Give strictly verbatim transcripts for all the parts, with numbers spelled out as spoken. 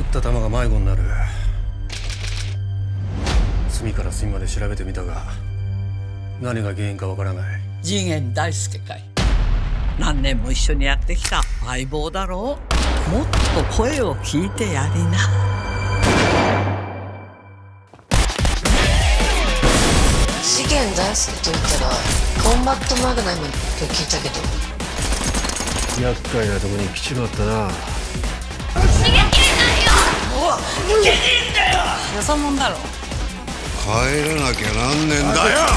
った弾が迷子になる。隅から隅まで調べてみたが何が原因かわからない。 次元大介かい。何年も一緒にやってきた相棒だろう。もっと声を聞いてやりな。 次元大介と言ったらコンバットマグナムって聞いたけど。 厄介なとこに来ちまったな。 逃げきれないよ。 おわ、逃げねえんだよ。よそ者だろ。 帰らなきゃなんねえんだよ。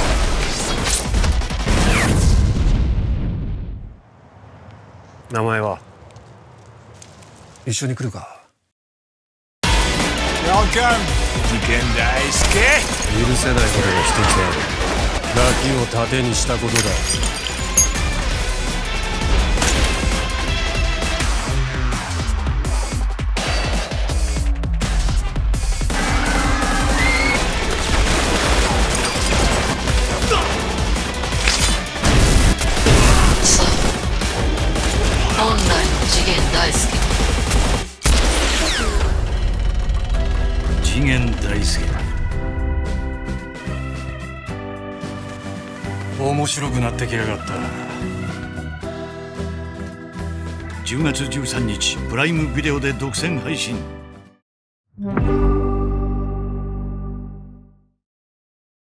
名前は？一緒に来るか。 Welcome、次元大介。 許せないことが一つある。ガキを盾にしたことだ。 さあ、本来の次元大介。 次元大介だ。面白くなってきやがった。じゅうがつじゅうさんにちプライムビデオで独占配信。